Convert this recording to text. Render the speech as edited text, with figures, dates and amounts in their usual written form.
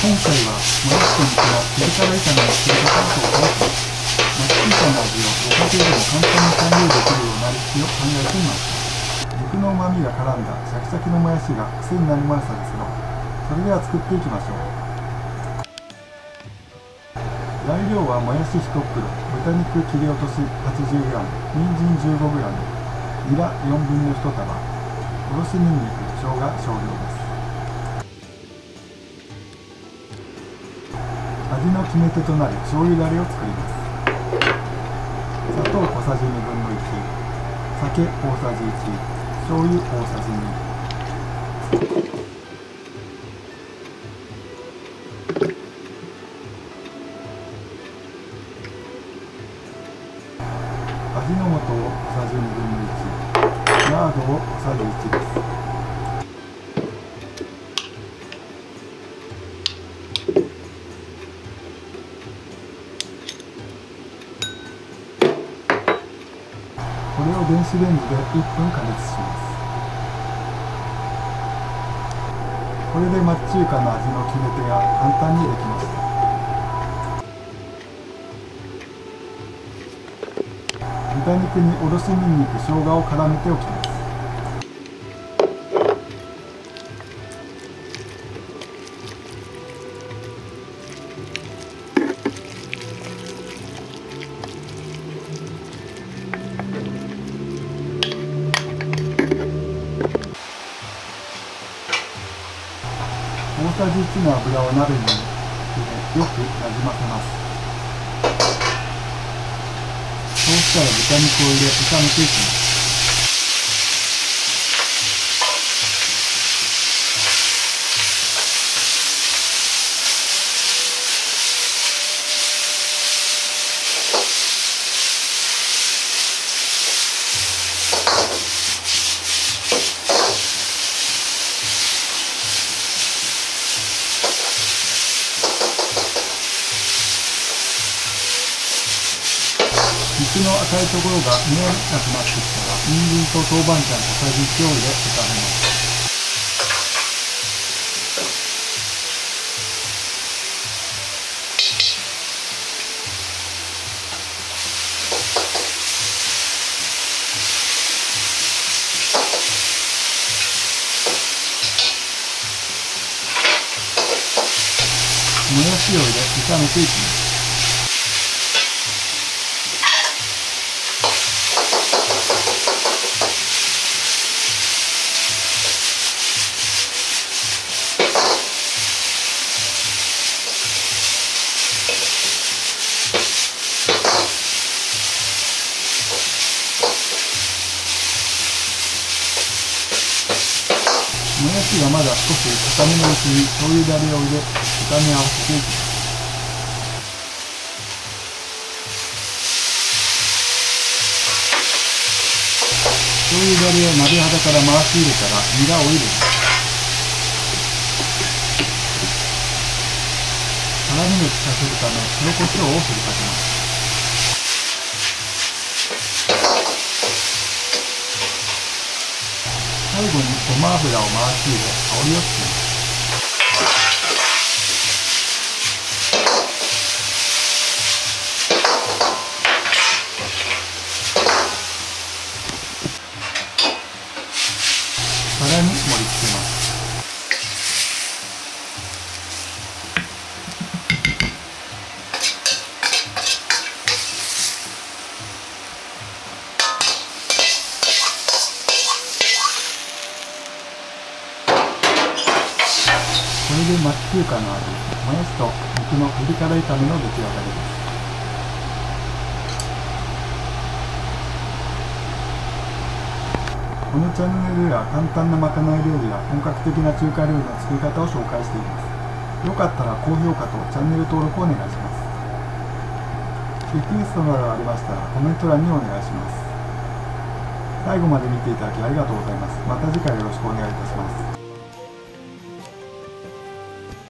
回はもやしと肉のピリ辛炒めの作り方を紹介します。町中華の味をご家庭でも簡単に再現できるようなレシピを考えてみました。肉の旨味が絡んだシャキシャキのもやしが癖になるまずさですよ。それでは作っていきましょう。材料はもやし1袋、豚肉切り落とし 80g、人参 15g、ニラ4分の1束、おろしにんにく、生姜少量です。味の決め手となる醤油だれを作ります。砂糖小さじ1/2、酒大さじ1、醤油大さじ2。味の素を小さじ1/2、ラードを小さじ1です。これを電子レンジで1分加熱します。これで町中華の味の決め手が簡単にできました。豚肉におろしにんにく、生姜を絡めておきます。大さじ1の油を鍋に入れ、よくなじませます。そうしたら豚肉を入れ炒めていきます。肉の赤いところが見えなくなってきたら、人参と豆板醤小さじ1を入れ炒めます。もやしを入れ炒めていきます。もやしがまだ少し固めのうちに醤油だれを入れ炒め合わせていきます。醤油だれを鍋肌から回し入れたらニラを入れます。辛みを効かせるため黒胡椒を振りかけます。最後にごま油を回し入れ香りをつけます。皿に盛り付けます。これで町中華の味、もやしと肉のピリ辛炒めの出来上がりです。このチャンネルでは簡単なまかない料理や本格的な中華料理の作り方を紹介しています。よかったら高評価とチャンネル登録をお願いします。リクエストなどありましたらコメント欄にお願いします。最後まで見ていただきありがとうございます。また次回よろしくお願いいたします。